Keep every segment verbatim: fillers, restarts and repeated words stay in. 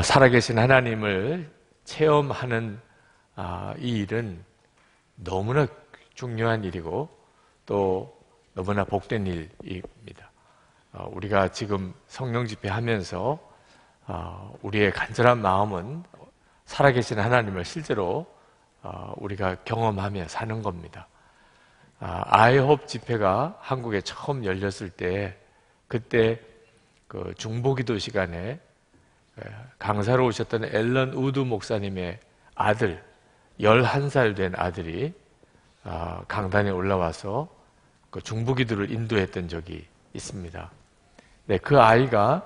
살아계신 하나님을 체험하는 이 일은 너무나 중요한 일이고 또 너무나 복된 일입니다. 우리가 지금 성령 집회하면서 우리의 간절한 마음은 살아계신 하나님을 실제로 우리가 경험하며 사는 겁니다. 아이홉 집회가 한국에 처음 열렸을 때 그때 그 중보기도 시간에 강사로 오셨던 앨런 우드 목사님의 아들, 열한 살 된 아들이 강단에 올라와서 그 중보기도를 인도했던 적이 있습니다. 네, 그 아이가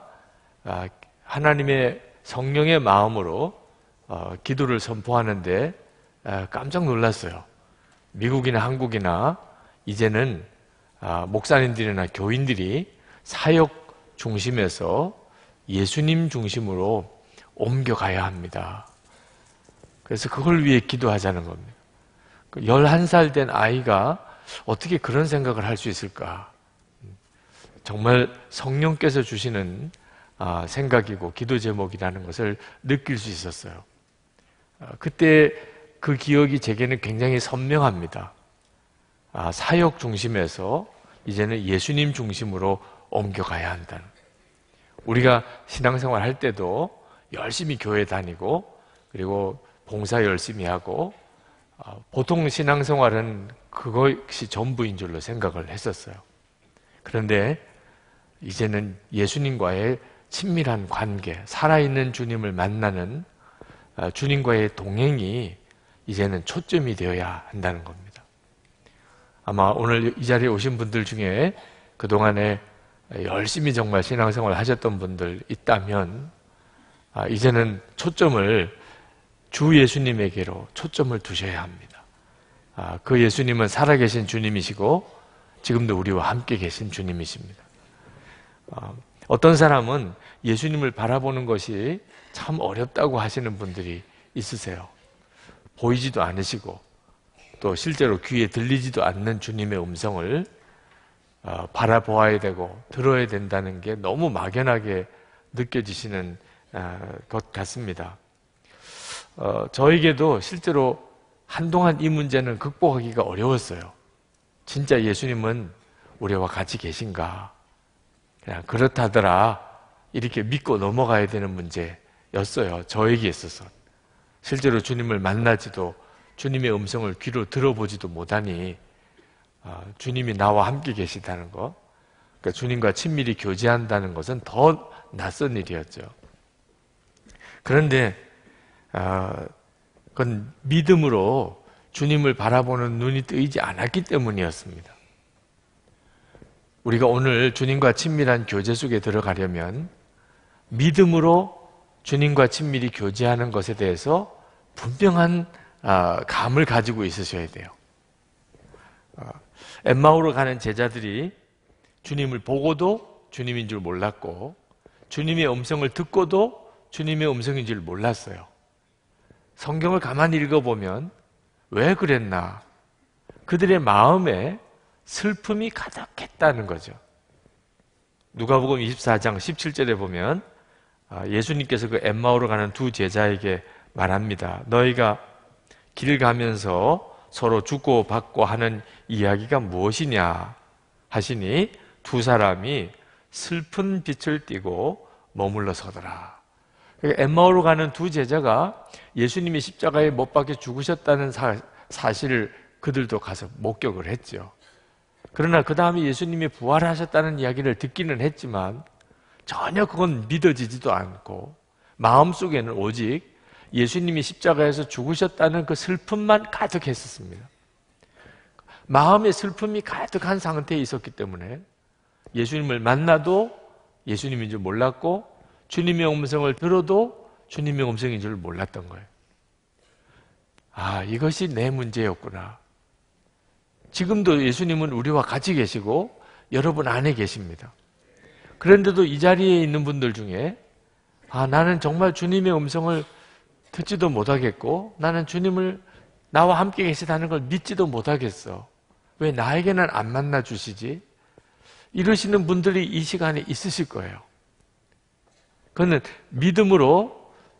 하나님의 성령의 마음으로 기도를 선포하는데 깜짝 놀랐어요. 미국이나 한국이나 이제는 목사님들이나 교인들이 사역 중심에서 예수님 중심으로 옮겨가야 합니다. 그래서 그걸 위해 기도하자는 겁니다. 열한 살 된 아이가 어떻게 그런 생각을 할 수 있을까? 정말 성령께서 주시는 생각이고 기도 제목이라는 것을 느낄 수 있었어요. 그때 그 기억이 제게는 굉장히 선명합니다. 사역 중심에서 이제는 예수님 중심으로 옮겨가야 한다는. 우리가 신앙생활 할 때도 열심히 교회 다니고 그리고 봉사 열심히 하고 보통 신앙생활은 그것이 전부인 줄로 생각을 했었어요. 그런데 이제는 예수님과의 친밀한 관계, 살아있는 주님을 만나는 주님과의 동행이 이제는 초점이 되어야 한다는 겁니다. 아마 오늘 이 자리에 오신 분들 중에 그동안에 열심히 정말 신앙생활을 하셨던 분들 있다면 이제는 초점을 주 예수님에게로 초점을 두셔야 합니다. 그 예수님은 살아계신 주님이시고 지금도 우리와 함께 계신 주님이십니다. 어떤 사람은 예수님을 바라보는 것이 참 어렵다고 하시는 분들이 있으세요. 보이지도 않으시고 또 실제로 귀에 들리지도 않는 주님의 음성을 바라보아야 되고 들어야 된다는 게 너무 막연하게 느껴지시는 것 같습니다. 어, 저에게도 실제로 한동안 이 문제는 극복하기가 어려웠어요. 진짜 예수님은 우리와 같이 계신가? 그냥 그렇다더라 이렇게 믿고 넘어가야 되는 문제였어요. 저에게 있어서. 실제로 주님을 만나지도 주님의 음성을 귀로 들어보지도 못하니 어, 주님이 나와 함께 계시다는 것, 그러니까 주님과 친밀히 교제한다는 것은 더 낯선 일이었죠. 그런데 어, 그건 믿음으로 주님을 바라보는 눈이 뜨이지 않았기 때문이었습니다. 우리가 오늘 주님과 친밀한 교제 속에 들어가려면 믿음으로 주님과 친밀히 교제하는 것에 대해서 분명한 감을 가지고 있으셔야 돼요. 엠마오로 가는 제자들이 주님을 보고도 주님인 줄 몰랐고 주님의 음성을 듣고도 주님의 음성인 줄 몰랐어요. 성경을 가만히 읽어보면 왜 그랬나? 그들의 마음에 슬픔이 가득했다는 거죠. 누가복음 이십사 장 십칠 절에 보면 예수님께서 그 엠마오로 가는 두 제자에게 말합니다. 너희가 길 가면서 서로 주고 받고 하는 이야기가 무엇이냐 하시니 두 사람이 슬픈 빛을 띠고 머물러 서더라. 엠마오로 가는 두 제자가 예수님이 십자가에 못 박혀 죽으셨다는 사, 사실을 그들도 가서 목격을 했죠. 그러나 그 다음에 예수님이 부활하셨다는 이야기를 듣기는 했지만 전혀 그건 믿어지지도 않고 마음속에는 오직 예수님이 십자가에서 죽으셨다는 그 슬픔만 가득했었습니다. 마음의 슬픔이 가득한 상태에 있었기 때문에 예수님을 만나도 예수님인 줄 몰랐고 주님의 음성을 들어도 주님의 음성인 줄 몰랐던 거예요. 아, 이것이 내 문제였구나. 지금도 예수님은 우리와 같이 계시고 여러분 안에 계십니다. 그런데도 이 자리에 있는 분들 중에 아, 나는 정말 주님의 음성을 듣지도 못하겠고 나는 주님을 나와 함께 계시다는 걸 믿지도 못하겠어. 왜 나에게는 안 만나 주시지? 이러시는 분들이 이 시간에 있으실 거예요. 그는 믿음으로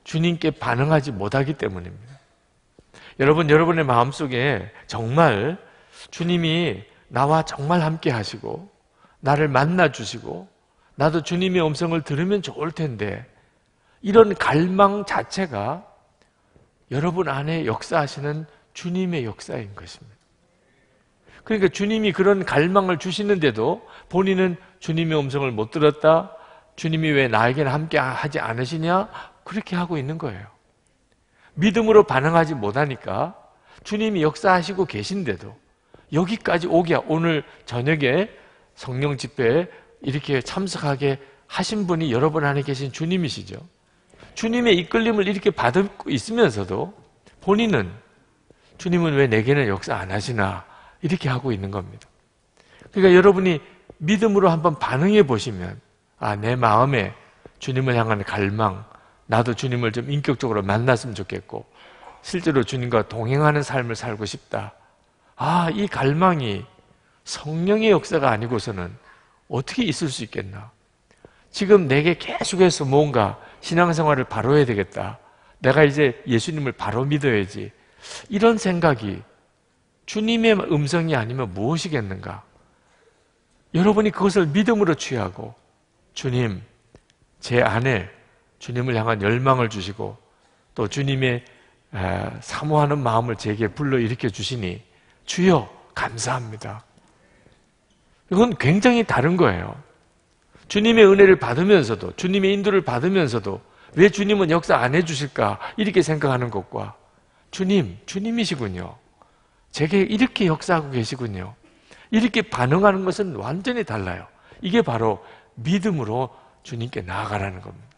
주님께 반응하지 못하기 때문입니다. 여러분, 여러분의 마음속에 정말 주님이 나와 정말 함께 하시고 나를 만나 주시고 나도 주님의 음성을 들으면 좋을 텐데, 이런 갈망 자체가 여러분 안에 역사하시는 주님의 역사인 것입니다. 그러니까 주님이 그런 갈망을 주시는데도 본인은 주님의 음성을 못 들었다, 주님이 왜 나에게는 함께 하지 않으시냐, 그렇게 하고 있는 거예요. 믿음으로 반응하지 못하니까 주님이 역사하시고 계신데도 여기까지 오게, 오늘 저녁에 성령 집회에 이렇게 참석하게 하신 분이 여러분 안에 계신 주님이시죠. 주님의 이끌림을 이렇게 받고 있으면서도 본인은 주님은 왜 내게는 역사 안 하시나 이렇게 하고 있는 겁니다. 그러니까 여러분이 믿음으로 한번 반응해 보시면, 아, 내 마음에 주님을 향한 갈망, 나도 주님을 좀 인격적으로 만났으면 좋겠고 실제로 주님과 동행하는 삶을 살고 싶다. 아, 이 갈망이 성령의 역사가 아니고서는 어떻게 있을 수 있겠나. 지금 내게 계속해서 뭔가 신앙생활을 바로 해야 되겠다, 내가 이제 예수님을 바로 믿어야지, 이런 생각이 주님의 음성이 아니면 무엇이겠는가. 여러분이 그것을 믿음으로 취하고 주님, 제 안에 주님을 향한 열망을 주시고 또 주님의 사모하는 마음을 제게 불러일으켜 주시니 주여 감사합니다. 이건 굉장히 다른 거예요. 주님의 은혜를 받으면서도, 주님의 인도를 받으면서도 왜 주님은 역사 안 해주실까 이렇게 생각하는 것과 주님, 주님이시군요, 제게 이렇게 역사하고 계시군요, 이렇게 반응하는 것은 완전히 달라요. 이게 바로 믿음으로 주님께 나아가라는 겁니다.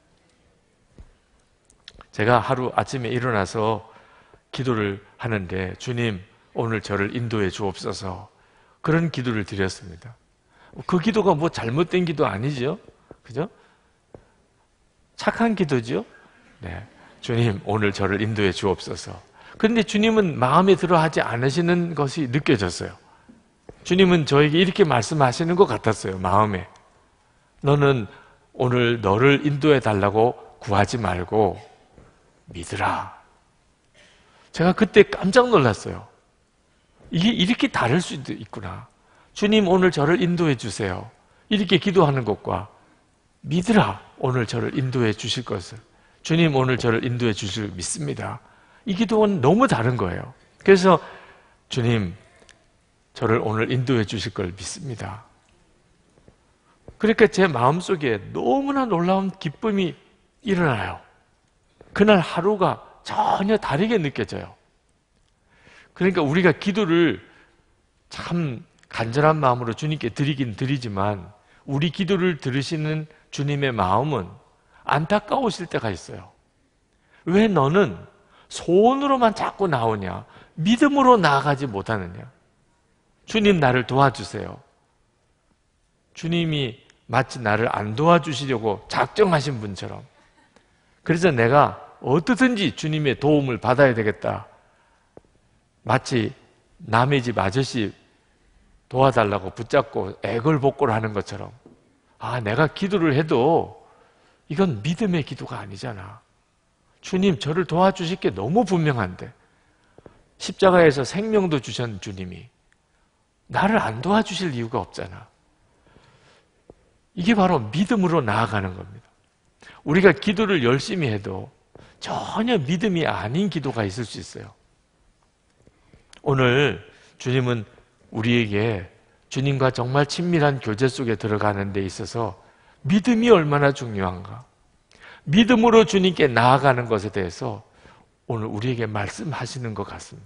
제가 하루 아침에 일어나서 기도를 하는데, 주님, 오늘 저를 인도해 주옵소서, 그런 기도를 드렸습니다. 그 기도가 뭐 잘못된 기도 아니죠? 그죠? 착한 기도죠? 네. 주님, 오늘 저를 인도해 주옵소서. 그런데 주님은 마음에 들어 하지 않으시는 것이 느껴졌어요. 주님은 저에게 이렇게 말씀하시는 것 같았어요. 마음에, 너는 오늘 너를 인도해 달라고 구하지 말고 믿으라. 제가 그때 깜짝 놀랐어요. 이게 이렇게 다를 수도 있구나. 주님, 오늘 저를 인도해 주세요, 이렇게 기도하는 것과 믿으라, 오늘 저를 인도해 주실 것을, 주님 오늘 저를 인도해 주실 믿습니다, 이 기도는 너무 다른 거예요. 그래서 주님, 저를 오늘 인도해 주실 걸 믿습니다. 그러니까 제 마음속에 너무나 놀라운 기쁨이 일어나요. 그날 하루가 전혀 다르게 느껴져요. 그러니까 우리가 기도를 참 간절한 마음으로 주님께 드리긴 드리지만 우리 기도를 들으시는 주님의 마음은 안타까우실 때가 있어요. 왜 너는 소원으로만 자꾸 나오냐, 믿음으로 나아가지 못하느냐. 주님, 나를 도와주세요. 주님이 마치 나를 안 도와주시려고 작정하신 분처럼, 그래서 내가 어떻든지 주님의 도움을 받아야 되겠다, 마치 남의 집 아저씨 도와달라고 붙잡고 애걸복걸 하는 것처럼, 아, 내가 기도를 해도 이건 믿음의 기도가 아니잖아. 주님, 저를 도와주실 게 너무 분명한데, 십자가에서 생명도 주신 주님이 나를 안 도와주실 이유가 없잖아. 이게 바로 믿음으로 나아가는 겁니다. 우리가 기도를 열심히 해도 전혀 믿음이 아닌 기도가 있을 수 있어요. 오늘 주님은 우리에게 주님과 정말 친밀한 교제 속에 들어가는 데 있어서 믿음이 얼마나 중요한가, 믿음으로 주님께 나아가는 것에 대해서 오늘 우리에게 말씀하시는 것 같습니다.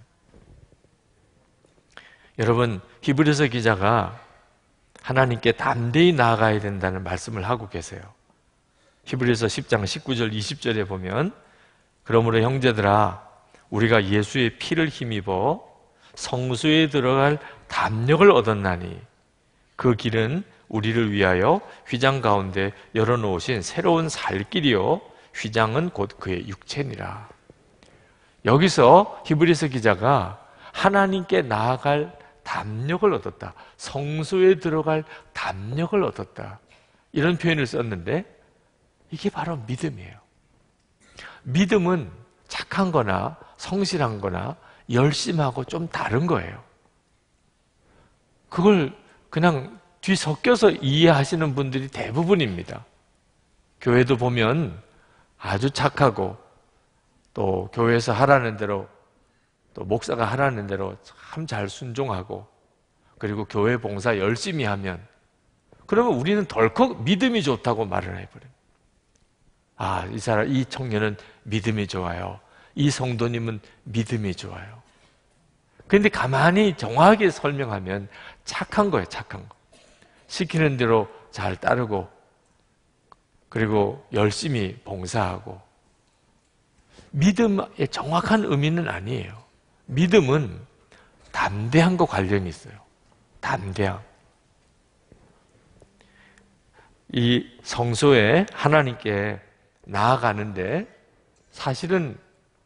여러분, 히브리서 기자가 하나님께 담대히 나아가야 된다는 말씀을 하고 계세요. 히브리서 십 장 십구 절 이십 절에 보면, 그러므로 형제들아, 우리가 예수의 피를 힘입어 성소에 들어갈 담력을 얻었나니 그 길은 우리를 위하여 휘장 가운데 열어놓으신 새로운 살 길이요 휘장은 곧 그의 육체니라. 여기서 히브리서 기자가 하나님께 나아갈 담력을 얻었다, 성소에 들어갈 담력을 얻었다, 이런 표현을 썼는데 이게 바로 믿음이에요. 믿음은 착한 거나 성실한 거나 열심하고 좀 다른 거예요. 그걸 그냥 뒤섞여서 이해하시는 분들이 대부분입니다. 교회도 보면 아주 착하고 또 교회에서 하라는 대로 또 목사가 하라는 대로 참 잘 순종하고 그리고 교회 봉사 열심히 하면 그러면 우리는 덜컥 믿음이 좋다고 말을 해버려요. 아, 이 사람, 이 청년은 믿음이 좋아요. 이 성도님은 믿음이 좋아요. 그런데 가만히 정확하게 설명하면 착한 거예요, 착한 거. 시키는 대로 잘 따르고 그리고 열심히 봉사하고 믿음의 정확한 의미는 아니에요. 믿음은 담대함과 관련이 있어요. 담대함. 이 성소에 하나님께 나아가는데 사실은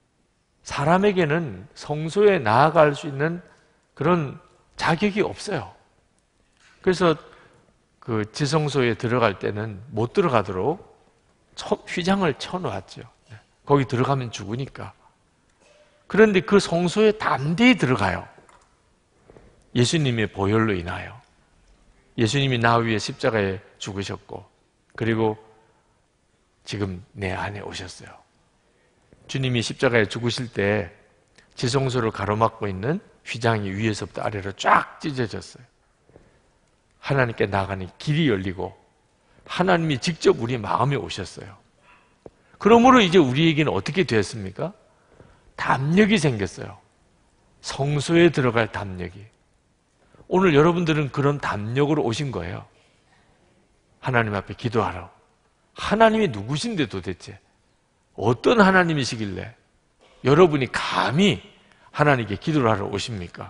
사람에게는 성소에 나아갈 수 있는 그런 자격이 없어요. 그래서 그 지성소에 들어갈 때는 못 들어가도록 휘장을 쳐놓았죠. 거기 들어가면 죽으니까. 그런데 그 성소에 담대히 들어가요. 예수님의 보혈로 인하여. 예수님이 나 위에 십자가에 죽으셨고 그리고 지금 내 안에 오셨어요. 주님이 십자가에 죽으실 때 지성소를 가로막고 있는 휘장이 위에서부터 아래로 쫙 찢어졌어요. 하나님께 나가는 길이 열리고 하나님이 직접 우리 마음에 오셨어요. 그러므로 이제 우리에게는 어떻게 되었습니까? 담력이 생겼어요. 성소에 들어갈 담력이. 오늘 여러분들은 그런 담력으로 오신 거예요. 하나님 앞에 기도하러. 하나님이 누구신데 도대체? 어떤 하나님이시길래 여러분이 감히 하나님께 기도를 하러 오십니까?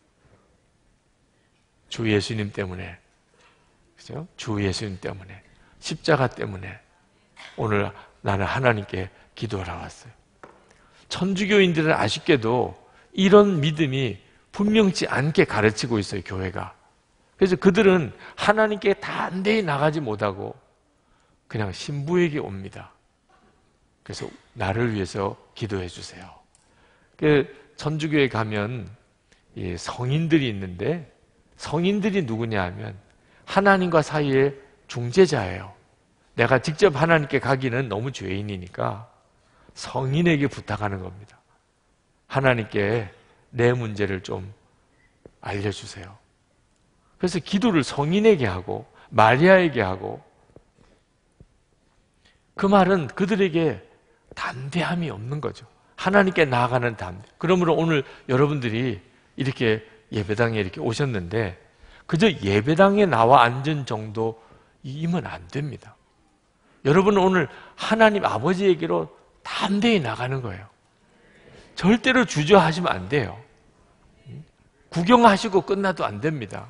주 예수님 때문에, 그죠? 주 예수님 때문에, 십자가 때문에 오늘 나는 하나님께 기도하러 왔어요. 천주교인들은 아쉽게도 이런 믿음이 분명치 않게 가르치고 있어요, 교회가. 그래서 그들은 하나님께 담대히 나가지 못하고 그냥 신부에게 옵니다. 그래서 나를 위해서 기도해 주세요. 그 천주교에 가면 성인들이 있는데 성인들이 누구냐 하면 하나님과 사이의 중재자예요. 내가 직접 하나님께 가기는 너무 죄인이니까 성인에게 부탁하는 겁니다. 하나님께 내 문제를 좀 알려주세요. 그래서 기도를 성인에게 하고 마리아에게 하고 그 말은 그들에게 담대함이 없는 거죠. 하나님께 나아가는 담대. 그러므로 오늘 여러분들이 이렇게 예배당에 이렇게 오셨는데 그저 예배당에 나와 앉은 정도이면 안 됩니다. 여러분은 오늘 하나님 아버지에게로 담대히 나가는 거예요. 절대로 주저하시면 안 돼요. 구경하시고 끝나도 안 됩니다.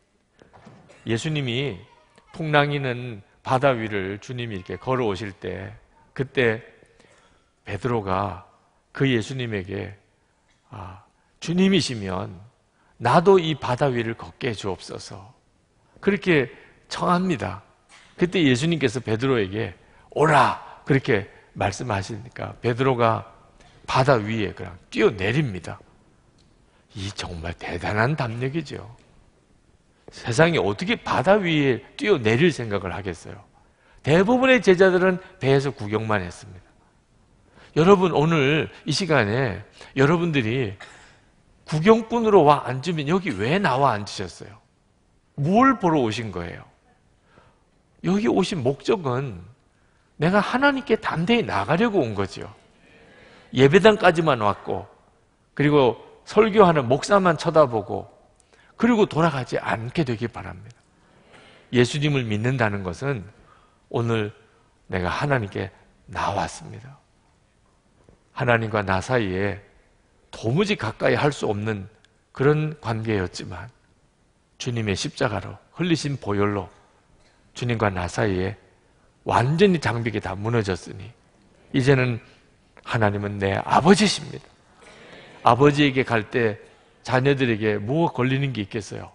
예수님이 풍랑이는 바다 위를 주님이 이렇게 걸어오실 때 그때 베드로가 그 예수님에게 아, 주님이시면 나도 이 바다 위를 걷게 해주옵소서 그렇게 청합니다. 그때 예수님께서 베드로에게 오라 그렇게 말씀하시니까 베드로가 바다 위에 그냥 뛰어내립니다. 이 정말 대단한 담력이죠. 세상에 어떻게 바다 위에 뛰어내릴 생각을 하겠어요? 대부분의 제자들은 배에서 구경만 했습니다. 여러분 오늘 이 시간에 여러분들이 구경꾼으로 와 앉으면 여기 왜 나와 앉으셨어요? 뭘 보러 오신 거예요? 여기 오신 목적은 내가 하나님께 담대히 나가려고 온 거죠. 예배당까지만 왔고 그리고 설교하는 목사만 쳐다보고 그리고 돌아가지 않게 되길 바랍니다. 예수님을 믿는다는 것은 오늘 내가 하나님께 나왔습니다. 하나님과 나 사이에 도무지 가까이 할 수 없는 그런 관계였지만 주님의 십자가로 흘리신 보혈로 주님과 나 사이에 완전히 장벽이 다 무너졌으니 이제는 하나님은 내 아버지십니다. 아버지에게 갈 때 자녀들에게 뭐가 걸리는 게 있겠어요?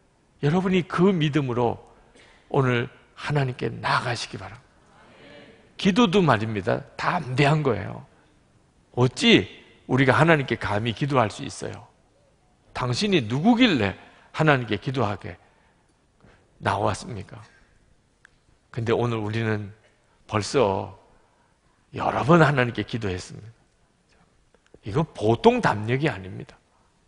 여러분이 그 믿음으로 오늘 하나님께 나아가시기 바랍니다. 기도도 말입니다. 담대한 거예요. 어찌 우리가 하나님께 감히 기도할 수 있어요? 당신이 누구길래 하나님께 기도하게 나왔습니까? 근데 오늘 우리는 벌써 여러 번 하나님께 기도했습니다. 이건 보통 담력이 아닙니다.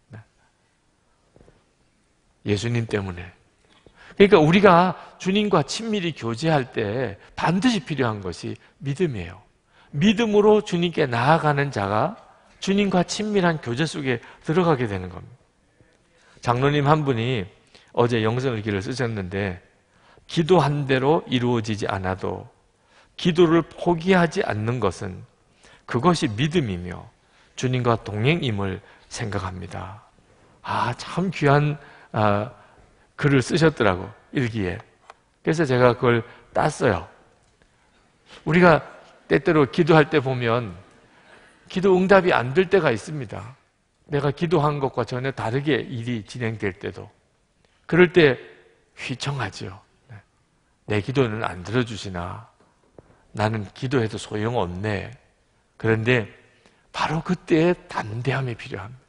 예수님 때문에. 그러니까 우리가 주님과 친밀히 교제할 때 반드시 필요한 것이 믿음이에요. 믿음으로 주님께 나아가는 자가 주님과 친밀한 교제 속에 들어가게 되는 겁니다. 장로님 한 분이 어제 영성을 기를 쓰셨는데, 기도한 대로 이루어지지 않아도 기도를 포기하지 않는 것은 그것이 믿음이며 주님과 동행임을 생각합니다. 아, 참 귀한 아, 글을 쓰셨더라고, 일기에. 그래서 제가 그걸 땄어요. 우리가 때때로 기도할 때 보면 기도 응답이 안 될 때가 있습니다. 내가 기도한 것과 전혀 다르게 일이 진행될 때도. 그럴 때 휘청하지요. 내 기도는 안 들어주시나, 나는 기도해도 소용없네. 그런데 바로 그때의 담대함이 필요합니다.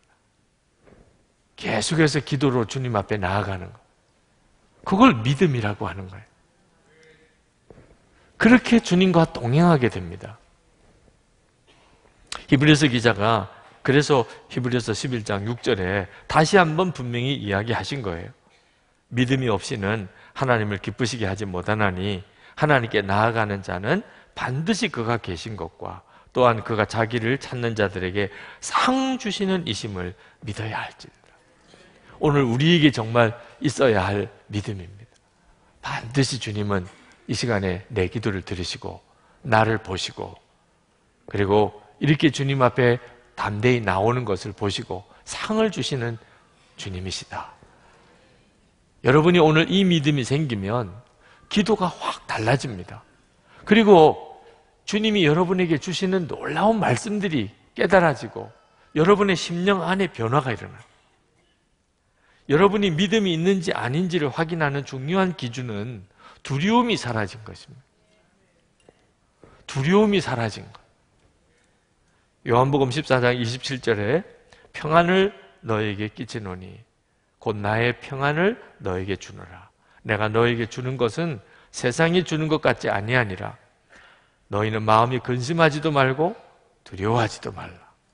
계속해서 기도로 주님 앞에 나아가는 것, 그걸 믿음이라고 하는 거예요. 그렇게 주님과 동행하게 됩니다. 히브리서 기자가 그래서 히브리서 십일 장 육 절에 다시 한번 분명히 이야기하신 거예요. 믿음이 없이는 하나님을 기쁘시게 하지 못하나니 하나님께 나아가는 자는 반드시 그가 계신 것과 또한 그가 자기를 찾는 자들에게 상 주시는 이심을 믿어야 할지니라. 오늘 우리에게 정말 있어야 할 믿음입니다. 반드시 주님은 이 시간에 내 기도를 들으시고 나를 보시고, 그리고 이렇게 주님 앞에 담대히 나오는 것을 보시고 상을 주시는 주님이시다. 여러분이 오늘 이 믿음이 생기면 기도가 확 달라집니다. 그리고 주님이 여러분에게 주시는 놀라운 말씀들이 깨달아지고 여러분의 심령 안에 변화가 일어나요. 여러분이 믿음이 있는지 아닌지를 확인하는 중요한 기준은 두려움이 사라진 것입니다. 두려움이 사라진 것. 요한복음 십사 장 이십칠 절에 평안을 너에게 끼치노니 곧 나의 평안을 너에게 주노라. 내가 너에게 주는 것은 세상이 주는 것 같지 아니하니라. 너희는 마음이 근심하지도 말고 두려워하지도 말라.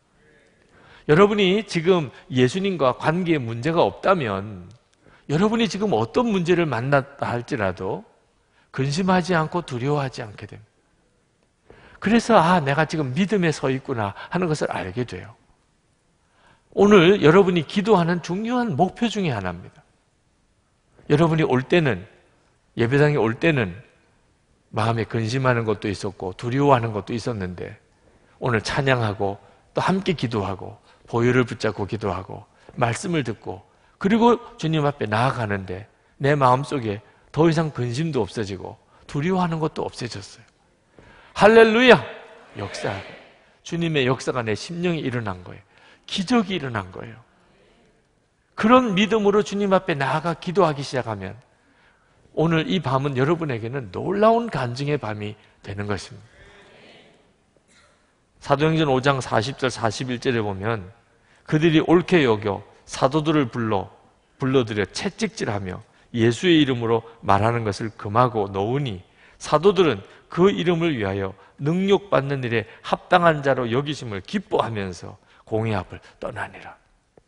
여러분이 지금 예수님과 관계에 문제가 없다면, 여러분이 지금 어떤 문제를 만났다 할지라도 근심하지 않고 두려워하지 않게 됩니다. 그래서 아, 내가 지금 믿음에 서 있구나 하는 것을 알게 돼요. 오늘 여러분이 기도하는 중요한 목표 중에 하나입니다. 여러분이 올 때는, 예배당에 올 때는 마음에 근심하는 것도 있었고 두려워하는 것도 있었는데, 오늘 찬양하고 또 함께 기도하고 보혈을 붙잡고 기도하고 말씀을 듣고 그리고 주님 앞에 나아가는데 내 마음속에 더 이상 근심도 없어지고 두려워하는 것도 없어졌어요. 할렐루야! 역사, 주님의 역사가 내 심령에 일어난 거예요. 기적이 일어난 거예요. 그런 믿음으로 주님 앞에 나아가 기도하기 시작하면 오늘 이 밤은 여러분에게는 놀라운 간증의 밤이 되는 것입니다. 사도행전 오 장 사십 절 사십일 절에 보면 그들이 옳게 여겨 사도들을 불러 불러들여 채찍질하며 예수의 이름으로 말하는 것을 금하고 놓으니 사도들은 그 이름을 위하여 능력받는 일에 합당한 자로 여기심을 기뻐하면서 공회 앞을 떠나니라.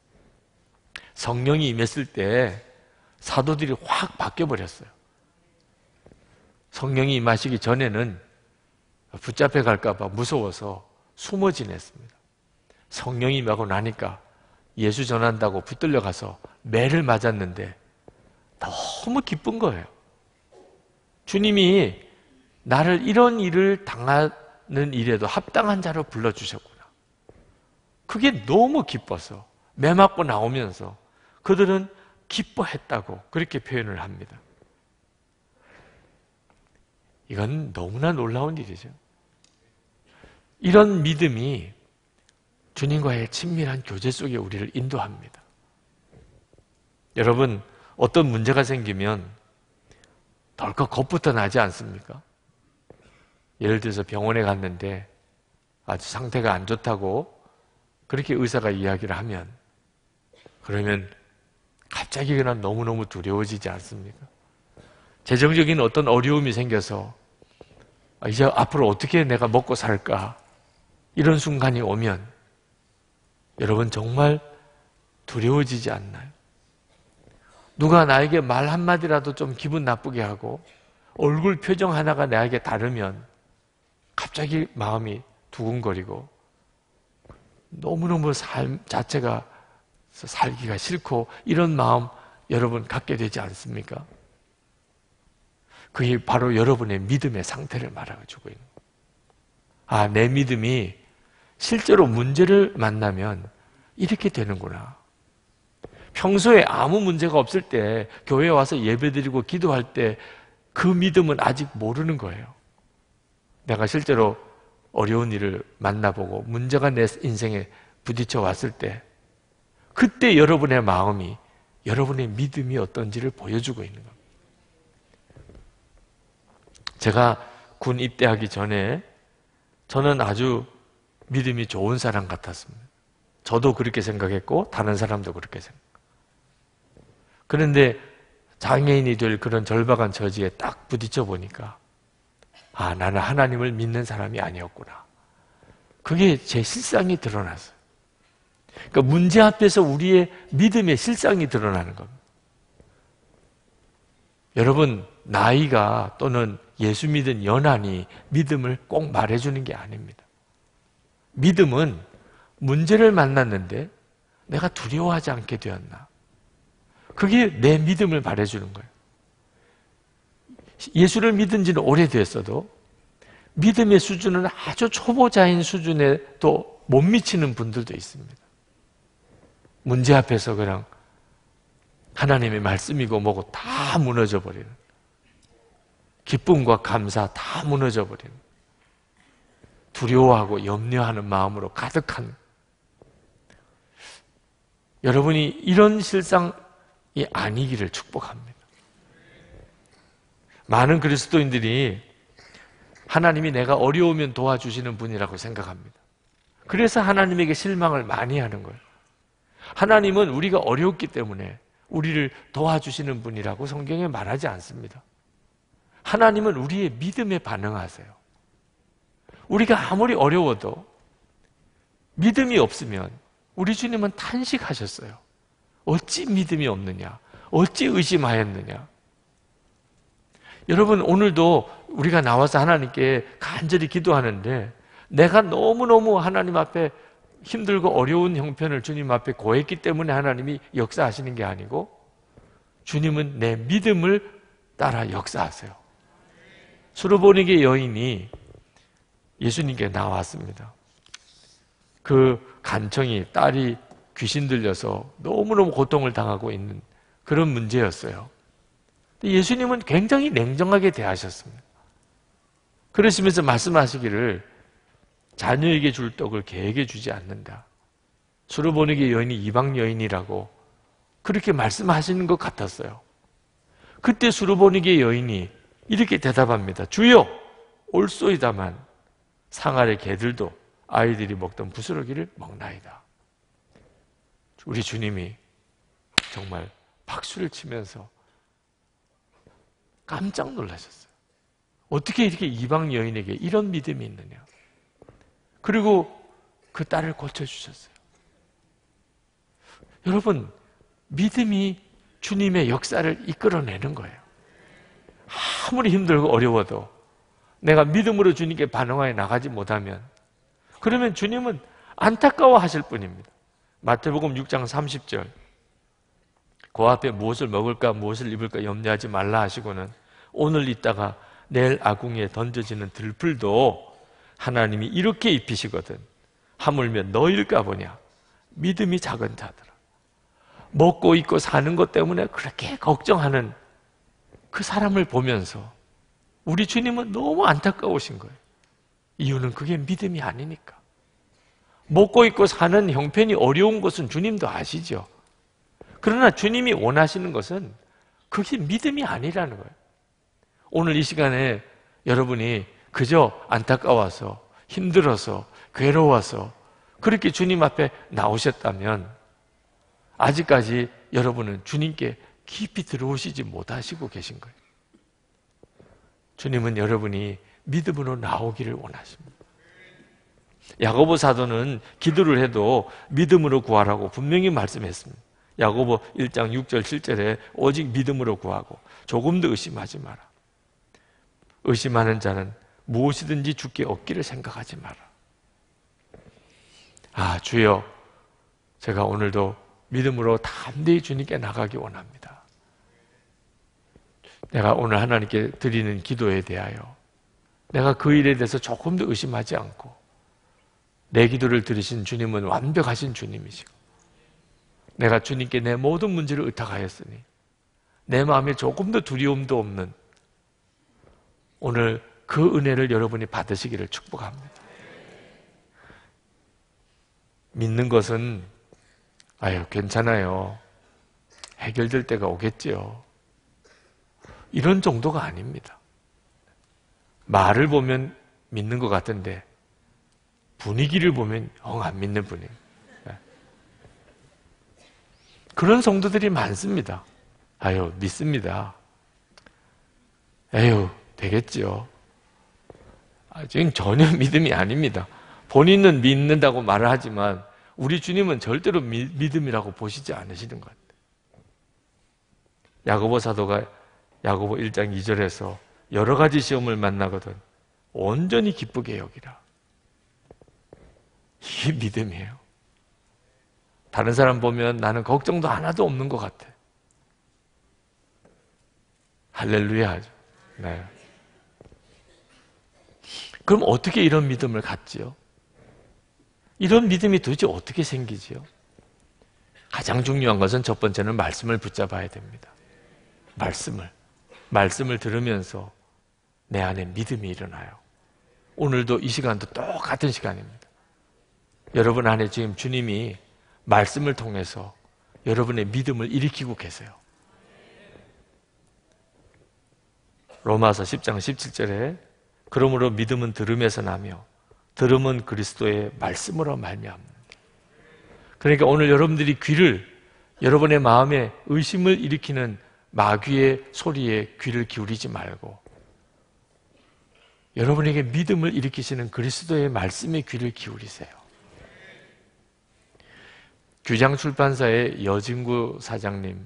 성령이 임했을 때 사도들이 확 바뀌어버렸어요. 성령이 임하시기 전에는 붙잡혀 갈까 봐 무서워서 숨어 지냈습니다. 성령이 임하고 나니까 예수 전한다고 붙들려 가서 매를 맞았는데 너무 기쁜 거예요. 주님이 나를 이런 일을 당하는 일에도 합당한 자로 불러주셨구나. 그게 너무 기뻐서 매 맞고 나오면서 그들은 기뻐했다고 그렇게 표현을 합니다. 이건 너무나 놀라운 일이죠. 이런 믿음이 주님과의 친밀한 교제 속에 우리를 인도합니다. 여러분, 어떤 문제가 생기면 덜컥 겁부터 나지 않습니까? 예를 들어서 병원에 갔는데 아주 상태가 안 좋다고 그렇게 의사가 이야기를 하면, 그러면 갑자기 그냥 너무너무 두려워지지 않습니까? 재정적인 어떤 어려움이 생겨서 이제 앞으로 어떻게 내가 먹고 살까, 이런 순간이 오면 여러분 정말 두려워지지 않나요? 누가 나에게 말 한마디라도 좀 기분 나쁘게 하고 얼굴 표정 하나가 나에게 다르면 갑자기 마음이 두근거리고 너무너무 삶 자체가 살기가 싫고, 이런 마음 여러분 갖게 되지 않습니까? 그게 바로 여러분의 믿음의 상태를 말해주고 있는 거예요. 아, 내 믿음이 실제로 문제를 만나면 이렇게 되는구나. 평소에 아무 문제가 없을 때 교회에 와서 예배드리고 기도할 때 그 믿음은 아직 모르는 거예요. 내가 실제로 어려운 일을 만나보고 문제가 내 인생에 부딪혀 왔을 때, 그때 여러분의 마음이, 여러분의 믿음이 어떤지를 보여주고 있는 겁니다. 제가 군 입대하기 전에 저는 아주 믿음이 좋은 사람 같았습니다. 저도 그렇게 생각했고 다른 사람도 그렇게 생각했고. 그런데 장애인이 될 그런 절박한 처지에 딱 부딪혀 보니까 아, 나는 하나님을 믿는 사람이 아니었구나. 그게 제 실상이 드러났어요. 그러니까 문제 앞에서 우리의 믿음의 실상이 드러나는 겁니다. 여러분, 나이가 또는 예수 믿은 연한이 믿음을 꼭 말해주는 게 아닙니다. 믿음은 문제를 만났는데 내가 두려워하지 않게 되었나, 그게 내 믿음을 말해주는 거예요. 예수를 믿은 지는 오래됐어도 믿음의 수준은 아주 초보자인 수준에 또 못 미치는 분들도 있습니다. 문제 앞에서 그냥 하나님의 말씀이고 뭐고 다 무너져 버리는, 기쁨과 감사 다 무너져 버리는, 두려워하고 염려하는 마음으로 가득한, 여러분이 이런 실상이 아니기를 축복합니다. 많은 그리스도인들이 하나님이 내가 어려우면 도와주시는 분이라고 생각합니다. 그래서 하나님에게 실망을 많이 하는 거예요. 하나님은 우리가 어려웠기 때문에 우리를 도와주시는 분이라고 성경에 말하지 않습니다. 하나님은 우리의 믿음에 반응하세요. 우리가 아무리 어려워도 믿음이 없으면 우리 주님은 탄식하셨어요. 어찌 믿음이 없느냐? 어찌 의심하였느냐? 여러분, 오늘도 우리가 나와서 하나님께 간절히 기도하는데 내가 너무너무 하나님 앞에 힘들고 어려운 형편을 주님 앞에 고했기 때문에 하나님이 역사하시는 게 아니고 주님은 내 믿음을 따라 역사하세요. 수르보니게 여인이 예수님께 나왔습니다. 그 간청이, 딸이 귀신 들려서 너무너무 고통을 당하고 있는 그런 문제였어요. 예수님은 굉장히 냉정하게 대하셨습니다. 그러시면서 말씀하시기를 자녀에게 줄 떡을 개에게 주지 않는다. 수르보니게 여인이 이방 여인이라고 그렇게 말씀하시는 것 같았어요. 그때 수르보니게 여인이 이렇게 대답합니다. 주여, 올소이다만 상아의 개들도 아이들이 먹던 부스러기를 먹나이다. 우리 주님이 정말 박수를 치면서 깜짝 놀라셨어요. 어떻게 이렇게 이방 여인에게 이런 믿음이 있느냐. 그리고 그 딸을 고쳐주셨어요. 여러분, 믿음이 주님의 역사를 이끌어내는 거예요. 아무리 힘들고 어려워도 내가 믿음으로 주님께 반응하여 나가지 못하면, 그러면 주님은 안타까워 하실 뿐입니다. 마태복음 육 장 삼십 절, 그 앞에 무엇을 먹을까 무엇을 입을까 염려하지 말라 하시고는 오늘 있다가 내일 아궁이에 던져지는 들풀도 하나님이 이렇게 입히시거든 하물며 너일까 보냐. 믿음이 작은 자들아. 먹고 입고 사는 것 때문에 그렇게 걱정하는 그 사람을 보면서 우리 주님은 너무 안타까우신 거예요. 이유는 그게 믿음이 아니니까. 먹고 입고 사는 형편이 어려운 것은 주님도 아시죠. 그러나 주님이 원하시는 것은 그게 믿음이 아니라는 거예요. 오늘 이 시간에 여러분이 그저 안타까워서 힘들어서 괴로워서 그렇게 주님 앞에 나오셨다면 아직까지 여러분은 주님께 깊이 들어오시지 못하시고 계신 거예요. 주님은 여러분이 믿음으로 나오기를 원하십니다. 야고보 사도는 기도를 해도 믿음으로 구하라고 분명히 말씀했습니다. 야고보 일 장 육 절 칠 절에 오직 믿음으로 구하고 조금도 의심하지 마라. 의심하는 자는 무엇이든지 주께 얻기를 생각하지 마라. 아, 주여, 제가 오늘도 믿음으로 담대히 주님께 나가기 원합니다. 내가 오늘 하나님께 드리는 기도에 대하여 내가 그 일에 대해서 조금도 의심하지 않고 내 기도를 들으신 주님은 완벽하신 주님이시고 내가 주님께 내 모든 문제를 의탁하였으니 내 마음에 조금도 두려움도 없는 오늘 그 은혜를 여러분이 받으시기를 축복합니다. 믿는 것은 아유 괜찮아요. 해결될 때가 오겠지요. 이런 정도가 아닙니다. 말을 보면 믿는 것 같은데 분위기를 보면 영 안 믿는 분이에요. 그런 성도들이 많습니다. 아유 믿습니다. 에휴 되겠지요. 아, 지금 전혀 믿음이 아닙니다. 본인은 믿는다고 말을 하지만 우리 주님은 절대로 미, 믿음이라고 보시지 않으시는 것 같아요. 야고보 사도가 야고보 일 장 이 절에서 여러 가지 시험을 만나거든 온전히 기쁘게 여기라. 이게 믿음이에요. 다른 사람 보면 나는 걱정도 하나도 없는 것 같아. 할렐루야 하죠. 네. 그럼 어떻게 이런 믿음을 갖지요? 이런 믿음이 도대체 어떻게 생기지요? 가장 중요한 것은 첫 번째는 말씀을 붙잡아야 됩니다. 말씀을. 말씀을 들으면서 내 안에 믿음이 일어나요. 오늘도 이 시간도 똑같은 시간입니다. 여러분 안에 지금 주님이 말씀을 통해서 여러분의 믿음을 일으키고 계세요. 로마서 십 장 십칠 절에 그러므로 믿음은 들음에서 나며 들음은 그리스도의 말씀으로 말미암는다. 그러니까 오늘 여러분들이 귀를 여러분의 마음에 의심을 일으키는 마귀의 소리에 귀를 기울이지 말고 여러분에게 믿음을 일으키시는 그리스도의 말씀에 귀를 기울이세요. 규장출판사의 여진구 사장님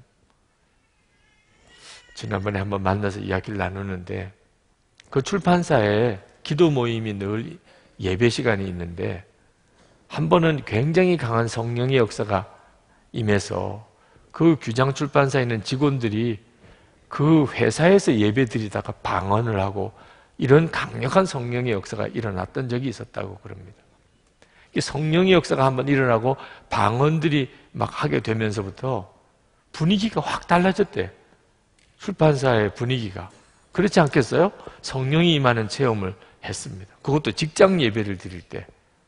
지난번에 한번 만나서 이야기를 나누는데 그 출판사에 기도 모임이 늘 예배 시간이 있는데 한 번은 굉장히 강한 성령의 역사가 임해서 그 규장출판사에 있는 직원들이 그 회사에서 예배 드리다가 방언을 하고 이런 강력한 성령의 역사가 일어났던 적이 있었다고 그럽니다. 성령의 역사가 한번 일어나고 방언들이 막 하게 되면서부터 분위기가 확 달라졌대. 출판사의 분위기가. 그렇지 않겠어요? 성령이 임하는 체험을 했습니다. 그것도 직장 예배를 드릴 때.